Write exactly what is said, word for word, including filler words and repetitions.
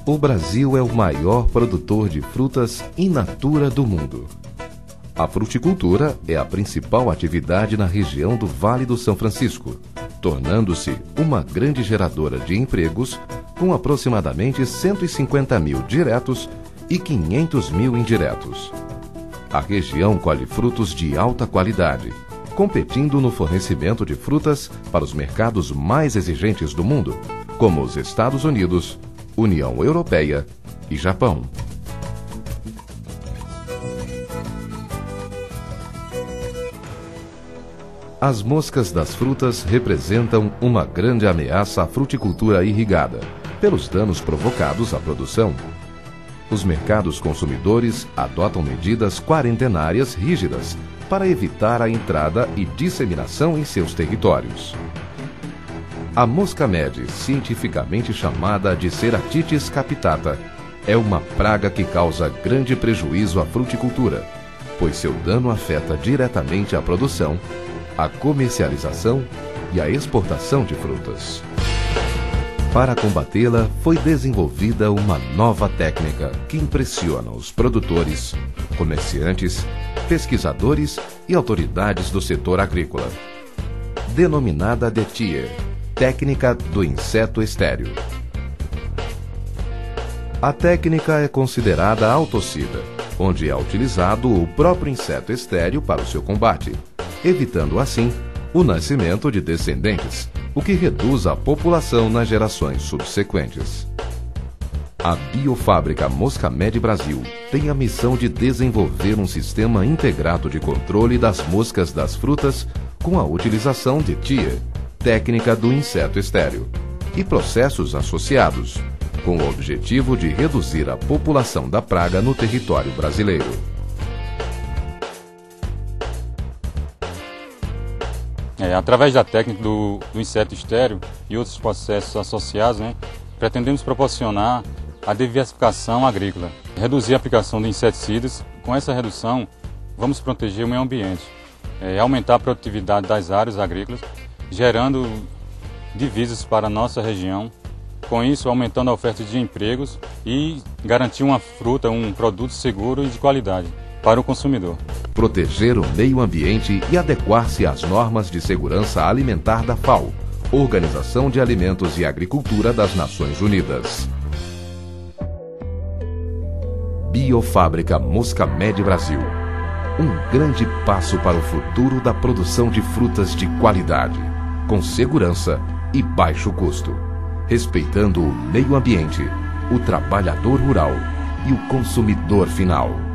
O Brasil é o maior produtor de frutas in natura do mundo. A fruticultura é a principal atividade na região do Vale do São Francisco, tornando-se uma grande geradora de empregos com aproximadamente cento e cinquenta mil diretos e quinhentos mil indiretos. A região colhe frutos de alta qualidade, competindo no fornecimento de frutas para os mercados mais exigentes do mundo, como os Estados Unidos, União Europeia e Japão. As moscas das frutas representam uma grande ameaça à fruticultura irrigada, pelos danos provocados à produção. Os mercados consumidores adotam medidas quarentenárias rígidas para evitar a entrada e disseminação em seus territórios. A mosca média, cientificamente chamada de Ceratitis capitata, é uma praga que causa grande prejuízo à fruticultura, pois seu dano afeta diretamente a produção, a comercialização e a exportação de frutas. Para combatê-la, foi desenvolvida uma nova técnica que impressiona os produtores, comerciantes, pesquisadores e autoridades do setor agrícola, denominada de Thier, técnica do inseto estéril. A técnica é considerada autocida, onde é utilizado o próprio inseto estéril para o seu combate, evitando assim o nascimento de descendentes, o que reduz a população nas gerações subsequentes. A Biofábrica Moscamed Brasil tem a missão de desenvolver um sistema integrado de controle das moscas das frutas com a utilização de Thier, técnica do inseto estéril, e processos associados, com o objetivo de reduzir a população da praga no território brasileiro. É, através da técnica do, do inseto estéril e outros processos associados, né, pretendemos proporcionar a diversificação agrícola, reduzir a aplicação de inseticidas. Com essa redução, vamos proteger o meio ambiente, é, aumentar a produtividade das áreas agrícolas, gerando divisas para a nossa região, com isso aumentando a oferta de empregos e garantir uma fruta, um produto seguro e de qualidade para o consumidor. Proteger o meio ambiente e adequar-se às normas de segurança alimentar da F A O, Organização de Alimentos e Agricultura das Nações Unidas. Biofábrica Moscamed Brasil. Um grande passo para o futuro da produção de frutas de qualidade, com segurança e baixo custo, respeitando o meio ambiente, o trabalhador rural e o consumidor final.